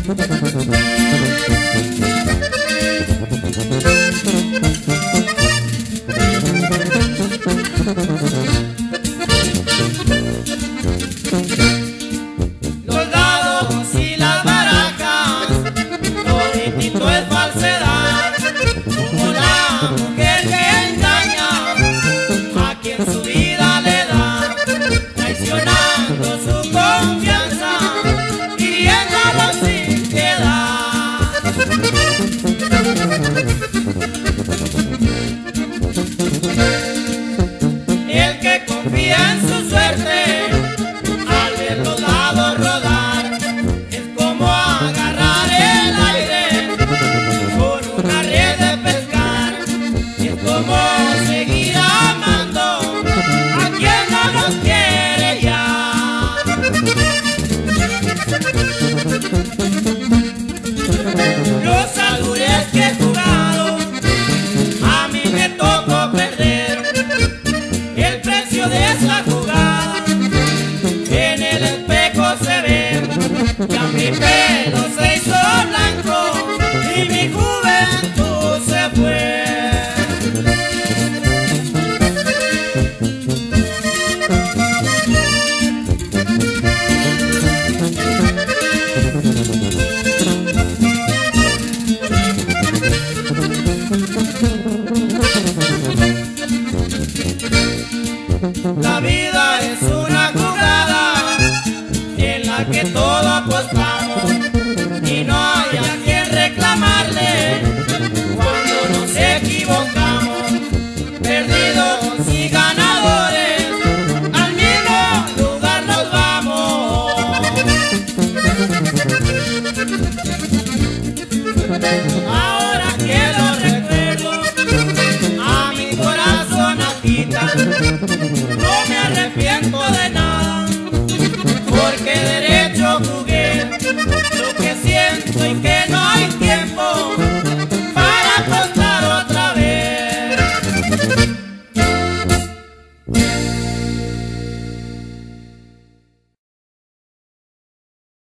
Los dados y las barajas, toditito es falsedad, como la mujer que engaña a quien su vida le da, traicionando su confianza, hiriéndolo sin piedad. El que confía en su suerte, al ver los dados rodar, es como agarrar el aire con una red de pescar. Es como seguir amando a quien no nos quiere ya. Los albures que he jugado, a mí me tocó perder. El precio de esa jugada en el espejo se ve. Ya mi pelo se hizo blanco y mi juventud se fue. La vida es una jugada en la que todo apostamos y no hay a quien reclamarle cuando nos equivocamos. Perdidos y ganadores, al mismo lugar nos vamos.